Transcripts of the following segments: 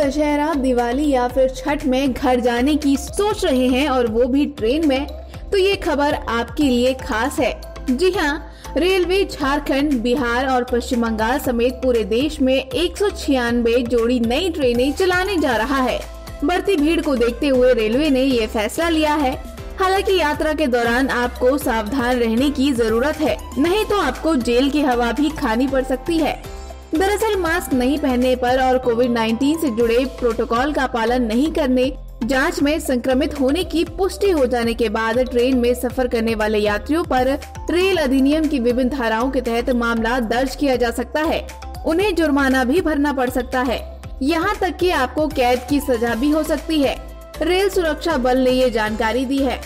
दशहरा, दिवाली या फिर छठ में घर जाने की सोच रहे हैं और वो भी ट्रेन में, तो ये खबर आपके लिए खास है। जी हाँ, रेलवे झारखंड, बिहार और पश्चिम बंगाल समेत पूरे देश में 196 जोड़ी नई ट्रेनें चलाने जा रहा है। बढ़ती भीड़ को देखते हुए रेलवे ने ये फैसला लिया है। हालांकि यात्रा के दौरान आपको सावधान रहने की जरूरत है, नहीं तो आपको जेल की हवा भी खानी पड़ सकती है। दरअसल मास्क नहीं पहनने पर और कोविड-19 से जुड़े प्रोटोकॉल का पालन नहीं करने, जांच में संक्रमित होने की पुष्टि हो जाने के बाद ट्रेन में सफर करने वाले यात्रियों पर रेल अधिनियम की विभिन्न धाराओं के तहत मामला दर्ज किया जा सकता है। उन्हें जुर्माना भी भरना पड़ सकता है। यहाँ तक कि आपको कैद की सजा भी हो सकती है। रेल सुरक्षा बल ने ये जानकारी दी है।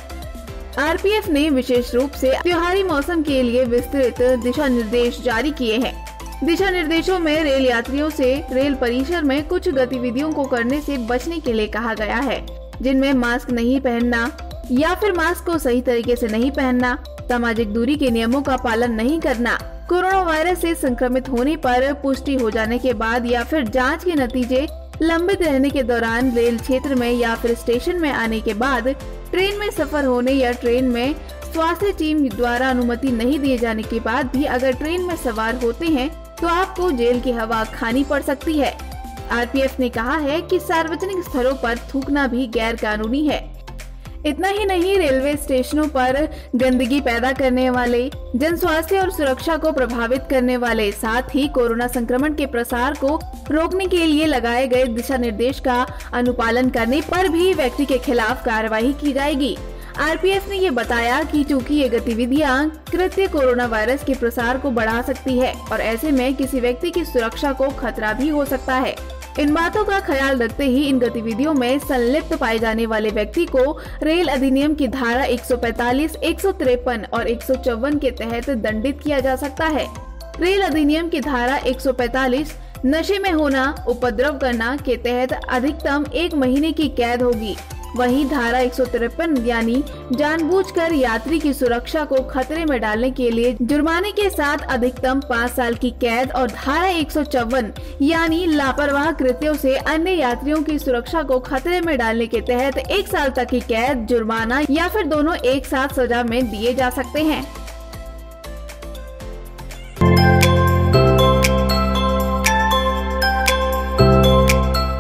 आरपीएफ ने विशेष रूप से त्योहारी मौसम के लिए विस्तृत दिशा निर्देश जारी किए हैं। दिशा निर्देशों में रेल यात्रियों से रेल परिसर में कुछ गतिविधियों को करने से बचने के लिए कहा गया है, जिनमें मास्क नहीं पहनना या फिर मास्क को सही तरीके से नहीं पहनना, सामाजिक दूरी के नियमों का पालन नहीं करना, कोरोना वायरस से संक्रमित होने पर पुष्टि हो जाने के बाद या फिर जांच के नतीजे लंबित रहने के दौरान रेल क्षेत्र में या फिर स्टेशन में आने के बाद ट्रेन में सफर होने या ट्रेन में स्वास्थ्य टीम द्वारा अनुमति नहीं दिए जाने के बाद भी अगर ट्रेन में सवार होते हैं तो आपको जेल की हवा खानी पड़ सकती है। आरपीएफ ने कहा है कि सार्वजनिक स्थलों पर थूकना भी गैर कानूनी है। इतना ही नहीं, रेलवे स्टेशनों पर गंदगी पैदा करने वाले, जन स्वास्थ्य और सुरक्षा को प्रभावित करने वाले, साथ ही कोरोना संक्रमण के प्रसार को रोकने के लिए लगाए गए दिशा निर्देश का अनुपालन करने पर भी व्यक्ति के खिलाफ कार्रवाई की जाएगी। आरपीएफ ने ये बताया कि चूंकि ये गतिविधियां कृत्य कोरोना वायरस के प्रसार को बढ़ा सकती है और ऐसे में किसी व्यक्ति की सुरक्षा को खतरा भी हो सकता है। इन बातों का ख्याल रखते ही इन गतिविधियों में संलिप्त पाए जाने वाले व्यक्ति को रेल अधिनियम की धारा 145, 153 और 154 के तहत दंडित किया जा सकता है। रेल अधिनियम की धारा 145 नशे में होना, उपद्रव करना के तहत अधिकतम 1 महीने की कैद होगी। वहीं धारा 153 यानी जानबूझकर यात्री की सुरक्षा को खतरे में डालने के लिए जुर्माने के साथ अधिकतम 5 साल की कैद और धारा 154 यानी लापरवाह कृत्यों से अन्य यात्रियों की सुरक्षा को खतरे में डालने के तहत 1 साल तक की कैद, जुर्माना या फिर दोनों एक साथ सजा में दिए जा सकते हैं।